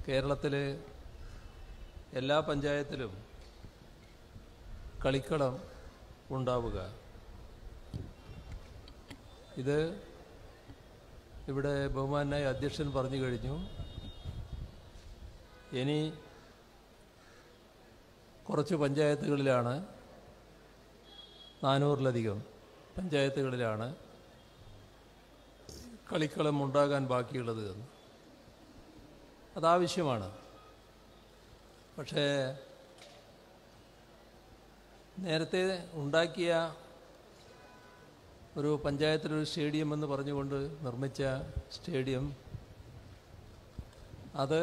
കേരളത്തിലെ എല്ലാ പഞ്ചായത്തിലും കളിക്കളം ഉണ്ടാവുക. ഇത് ഇവിടെ ബഹുമാനായ അധ്യക്ഷൻ പറഞ്ഞു കഴിഞ്ഞു. ഇനി കുറച്ച് പഞ്ചായത്തുകളിലാണ്, 400-ലധികം പഞ്ചായത്തുകളിലാണ് കളിക്കളം ഉണ്ടാകാൻ ബാക്കിയുള്ളത് എന്ന്. അതാവശ്യമാണ്. പക്ഷേ നേരത്തെ ഉണ്ടാക്കിയ ഒരു പഞ്ചായത്തിലൊരു സ്റ്റേഡിയം എന്ന് പറഞ്ഞുകൊണ്ട് നിർമ്മിച്ച സ്റ്റേഡിയം, അത്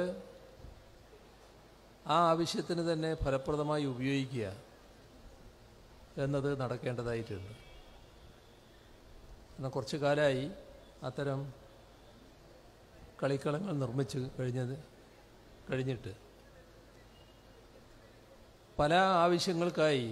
ആ ആവശ്യത്തിന് തന്നെ ഫലപ്രദമായി ഉപയോഗിക്കുക എന്നത് നടക്കേണ്ടതായിട്ടുണ്ട്. എന്നാൽ കുറച്ചു കാലമായി അത്തരം കളിക്കളങ്ങൾ നിർമ്മിച്ച് കഴിഞ്ഞിട്ട് പല ആവശ്യങ്ങൾക്കായി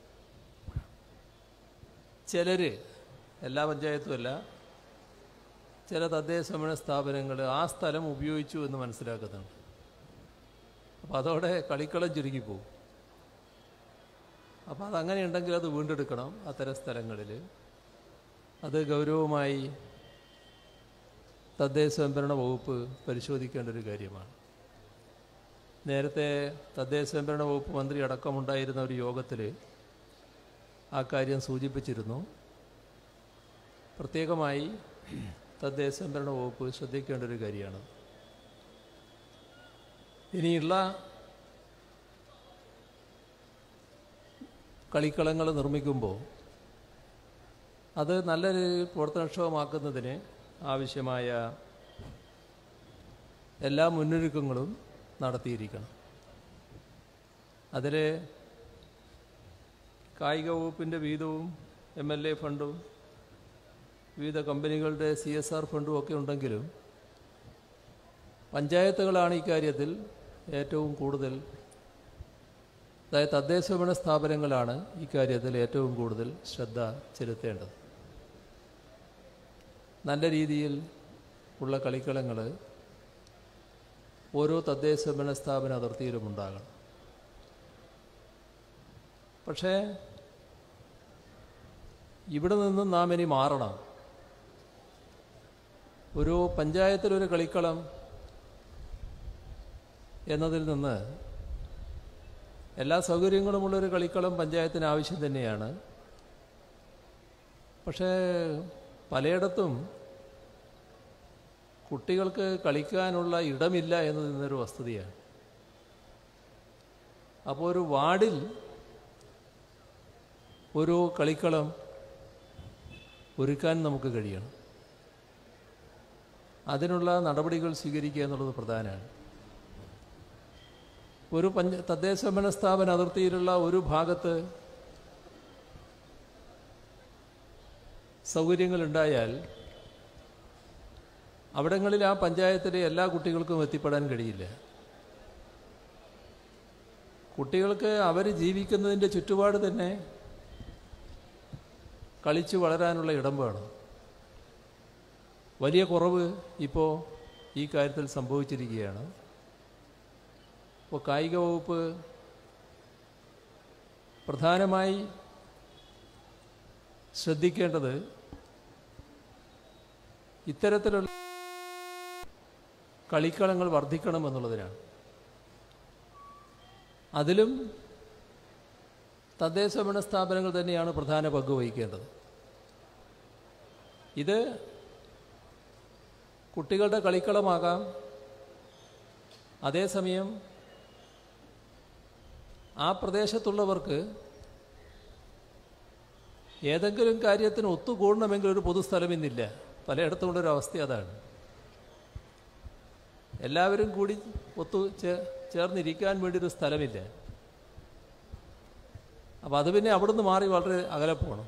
ചിലർ, എല്ലാ പഞ്ചായത്തുമല്ല, ചില തദ്ദേശഭരണ സ്ഥാപനങ്ങൾ ആ സ്ഥലം ഉപയോഗിച്ചു എന്ന് മനസ്സിലാക്കുന്നുണ്ട്. അപ്പോൾ അതോടെ കളിക്കളം ചുരുങ്ങിപ്പോവും. അപ്പോൾ അതങ്ങനെയുണ്ടെങ്കിൽ അത് വീണ്ടെടുക്കണം. അത്തരം സ്ഥലങ്ങളിൽ അത് ഗൗരവമായി തദ്ദേശ സ്വയംഭരണ വകുപ്പ് പരിശോധിക്കേണ്ട ഒരു കാര്യമാണ്. നേരത്തെ തദ്ദേശ സ്വയംഭരണ വകുപ്പ് മന്ത്രി അടക്കമുണ്ടായിരുന്ന ഒരു യോഗത്തിൽ ആ കാര്യം സൂചിപ്പിച്ചിരുന്നു. പ്രത്യേകമായി തദ്ദേശ സ്വയംഭരണ വകുപ്പ് ശ്രദ്ധിക്കേണ്ട ഒരു കാര്യമാണ്. ഇനിയുള്ള കളിക്കളങ്ങൾ നിർമ്മിക്കുമ്പോൾ അത് നല്ല രീതിയിൽ പ്രവർത്തനക്ഷമമാക്കുന്നതിന് ആവശ്യമായ എല്ലാ മുന്നൊരുക്കങ്ങളും നടത്തിയിരിക്കണം. അതിൽ കായിക വകുപ്പിൻ്റെ വീതവും MLA ഫണ്ടും വിവിധ കമ്പനികളുടെ CSR ഫണ്ടും ഒക്കെ ഉണ്ടെങ്കിലും പഞ്ചായത്തുകളാണ് ഇക്കാര്യത്തിൽ ഏറ്റവും കൂടുതൽ, അതായത് തദ്ദേശഭരണ സ്ഥാപനങ്ങളാണ് ഇക്കാര്യത്തിൽ ഏറ്റവും കൂടുതൽ ശ്രദ്ധ ചെലുത്തേണ്ടത്. നല്ല രീതിയിൽ ഉള്ള കളിക്കളങ്ങൾ ഓരോ തദ്ദേശഭരണ സ്ഥാപന അതിർത്തിയിലും ഉണ്ടാകണം. പക്ഷേ ഇവിടെ നിന്നും നാം ഇനി മാറണം. ഒരു പഞ്ചായത്തിലൊരു കളിക്കളം എന്നതിൽ നിന്ന് എല്ലാ സൗകര്യങ്ങളുമുള്ളൊരു കളിക്കളം പഞ്ചായത്തിന് ആവശ്യം തന്നെയാണ്. പക്ഷേ പലയിടത്തും കുട്ടികൾക്ക് കളിക്കാനുള്ള ഇടമില്ല എന്നതൊരു വസ്തുതയാണ്. അപ്പോൾ ഒരു വാർഡിൽ ഒരു കളിക്കളം ഒരുക്കാൻ നമുക്ക് കഴിയണം. അതിനുള്ള നടപടികൾ സ്വീകരിക്കുക എന്നുള്ളത് പ്രധാനമാണ്. ഒരു തദ്ദേശഭരണ സ്ഥാപന അതിർത്തിയിലുള്ള ഒരു ഭാഗത്ത് സൗകര്യങ്ങളുണ്ടായാൽ അവിടങ്ങളിൽ ആ പഞ്ചായത്തിലെ എല്ലാ കുട്ടികൾക്കും എത്തിപ്പെടാൻ കഴിയില്ല. കുട്ടികൾക്ക് അവർ ജീവിക്കുന്നതിൻ്റെ ചുറ്റുപാട് തന്നെ കളിച്ചു വളരാനുള്ള ഇടം വേണം. വലിയ കുറവ് ഇപ്പോൾ ഈ കാര്യത്തിൽ സംഭവിച്ചിരിക്കുകയാണ്. ഇപ്പോൾ കായിക വകുപ്പ് പ്രധാനമായി ശ്രദ്ധിക്കേണ്ടത് ഇത്തരത്തിലുള്ള കളിക്കളങ്ങൾ വർദ്ധിക്കണമെന്നുള്ളതിനാണ്. അതിലും തദ്ദേശഭരണ സ്ഥാപനങ്ങൾ തന്നെയാണ് പ്രധാന പങ്ക് വഹിക്കേണ്ടത്. ഇത് കുട്ടികളുടെ കളിക്കളമാകാം. അതേസമയം ആ പ്രദേശത്തുള്ളവർക്ക് ഏതെങ്കിലും കാര്യത്തിന് ഒത്തുകൂടണമെങ്കിൽ ഒരു പൊതുസ്ഥലം ഇന്നില്ല. പലയിടത്തുമുള്ളൊരു അവസ്ഥ അതാണ്. എല്ലാവരും കൂടി ചേർന്നിരിക്കാൻ വേണ്ടി ഒരു സ്ഥലമില്ല. അപ്പം അത് പിന്നെ അവിടുന്ന് മാറി വളരെ അകലെ പോകണം.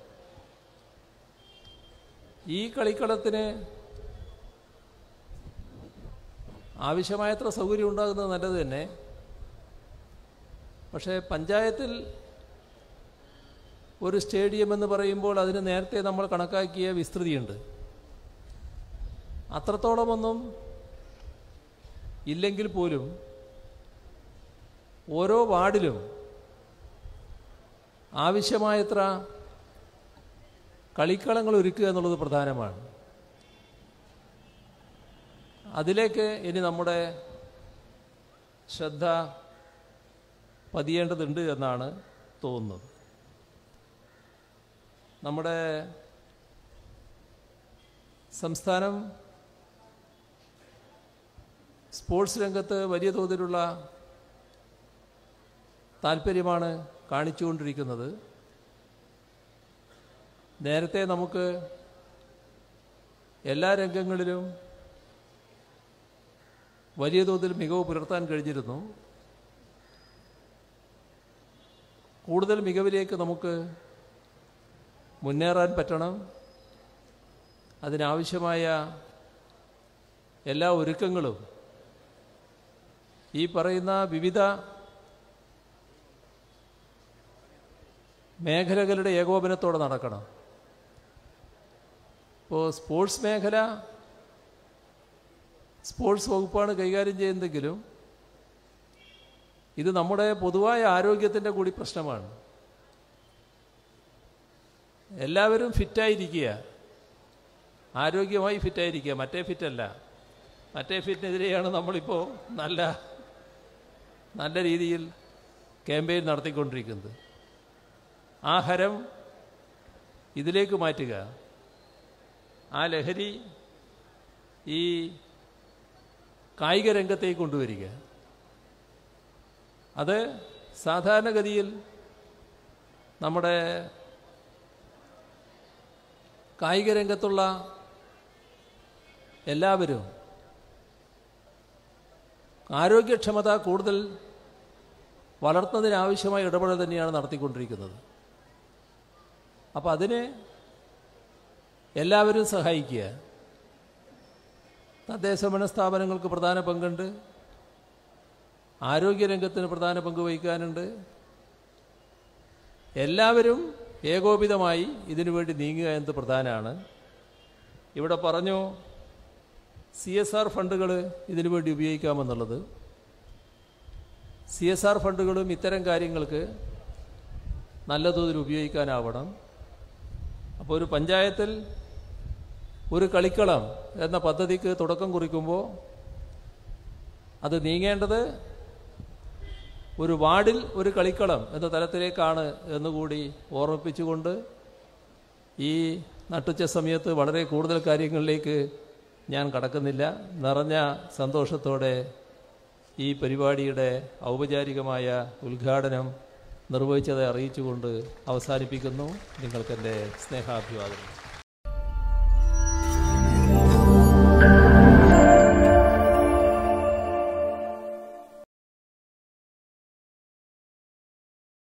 ഈ കളിക്കളത്തിന് ആവശ്യമായത്ര സൗകര്യം ഉണ്ടാകുന്നത് നല്ലത് തന്നെ. പക്ഷേ പഞ്ചായത്തിൽ ഒരു സ്റ്റേഡിയം എന്ന് പറയുമ്പോൾ അതിന് നേരത്തെ നമ്മൾ കണക്കാക്കിയ വിസ്തൃതിയുണ്ട്. അത്രത്തോളമൊന്നും ഇല്ലെങ്കിൽ പോലും ഓരോ വാർഡിലും ആവശ്യമായത്ര കളിക്കളങ്ങൾ ഒരുക്കുക എന്നുള്ളത് പ്രധാനമാണ്. അതിലേക്ക് ഇനി നമ്മുടെ ശ്രദ്ധ പതിയേണ്ടതുണ്ട് എന്നാണ് തോന്നുന്നത്. നമ്മുടെ സംസ്ഥാനം സ്പോർട്സ് രംഗത്ത് വലിയ തോതിലുള്ള താല്പര്യമാണ് കാണിച്ചുകൊണ്ടിരിക്കുന്നത്. നേരത്തെ നമുക്ക് എല്ലാ രംഗങ്ങളിലും വലിയ തോതിൽ മികവ് പുലർത്താൻ കഴിഞ്ഞിരുന്നു. കൂടുതൽ മികവിലേക്ക് നമുക്ക് മുന്നേറാൻ പറ്റണം. അതിനാവശ്യമായ എല്ലാ ഒരുക്കങ്ങളും ഈ പറയുന്ന വിവിധ മേഖലകളുടെ ഏകോപനത്തോടെ നടക്കണം. ഇപ്പോൾ സ്പോർട്സ് മേഖല സ്പോർട്സ് വകുപ്പാണ് കൈകാര്യം ചെയ്യുന്നതെങ്കിലും ഇത് നമ്മുടെ പൊതുവായ ആരോഗ്യത്തിൻ്റെ കൂടി പ്രശ്നമാണ്. എല്ലാവരും ഫിറ്റായിരിക്കുക, ആരോഗ്യമായി ഫിറ്റായിരിക്കുക, മറ്റേ ഫിറ്റല്ല. മറ്റേ ഫിറ്റിനെതിരെയാണ് നമ്മളിപ്പോൾ നല്ല രീതിയിൽ ക്യാമ്പയിൻ നടത്തിക്കൊണ്ടിരിക്കുന്നത്. ആഹാരം ഇതിലേക്ക് മാറ്റുക, ആ ലഹരി ഈ കായിക രംഗത്തേക്ക് കൊണ്ടുവരിക. അത് സാധാരണഗതിയിൽ നമ്മുടെ കായിക രംഗത്തുള്ള എല്ലാവരും ആരോഗ്യക്ഷമത കൂടുതൽ വളർത്തുന്നതിനാവശ്യമായ ഇടപെടൽ തന്നെയാണ് നടത്തിക്കൊണ്ടിരിക്കുന്നത്. അപ്പോൾ അതിന് എല്ലാവരും സഹായിക്കുക. തദ്ദേശഭരണ സ്ഥാപനങ്ങൾക്ക് പ്രധാന പങ്കുണ്ട്, ആരോഗ്യരംഗത്തിന് പ്രധാന പങ്ക് വഹിക്കാനുണ്ട്. എല്ലാവരും ഏകോപിതമായി ഇതിനുവേണ്ടി നീങ്ങുക എന്നത് പ്രധാനമാണ്. ഇവിടെ പറഞ്ഞു CSR ഫണ്ടുകൾ ഇതിനുവേണ്ടി ഉപയോഗിക്കാമെന്നുള്ളത്. CSR ഫണ്ടുകളും ഇത്തരം കാര്യങ്ങൾക്ക് നല്ല തോതിൽ ഉപയോഗിക്കാനാവണം. അപ്പോൾ ഒരു പഞ്ചായത്തിൽ ഒരു കളിക്കളം എന്ന പദ്ധതിക്ക് തുടക്കം കുറിക്കുമ്പോൾ അത് നീങ്ങേണ്ടത് ഒരു വാർഡിൽ ഒരു കളിക്കളം എന്ന തലത്തിലേക്കാണ് എന്നുകൂടി ഓർമ്മിപ്പിച്ചുകൊണ്ട് ഈ നട്ടുച്ച സമയത്ത് വളരെ കൂടുതൽ കാര്യങ്ങളിലേക്ക് ഞാൻ കടക്കുന്നില്ല. നിറഞ്ഞ സന്തോഷത്തോടെ ഈ പരിപാടിയുടെ ഔപചാരികമായ ഉദ്ഘാടനം നിർവഹിച്ചதை അറിയിച്ചുകൊണ്ട് അവസാനിപ്പിക്കുന്നു. നിങ്ങൾക്കെൻ്റെ സ്നേഹാഭിവാദനം.